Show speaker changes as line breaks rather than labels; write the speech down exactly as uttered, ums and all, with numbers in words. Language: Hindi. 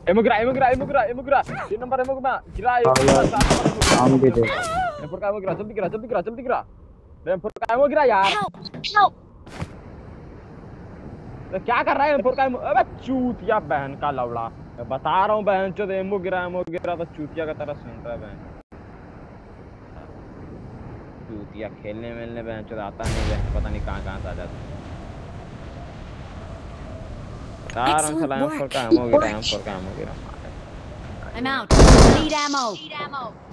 Emo gerak, emo gerak, emo gerak, emo gerak. Di nomor emo gerak. Gerak emo gerak.
Am deh deh.
Emo emo gerak, jump gerak, jump gerak, jump gerak. Dan emo gerak यार. तो क्या कर रहा है emo emo? अबे चूतिया बहन का लवड़ा. मैं बता रहा हूँ बहन चोद emo गिरा, emo गिरा तो चूतिया का तरह सुन रहा है बहन. चूतिया खेलने मिलने बहन चोद आता नहीं है, पता नहीं कहाँ कहाँ से आ जाता. Sekarang selain for kamu kita yang for kamu kita.
I'm out. Need ammo. Need ammo.